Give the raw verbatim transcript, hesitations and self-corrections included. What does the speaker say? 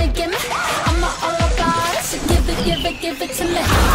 gimme, gimme. I'm all about it, so give it, give it, give it to me.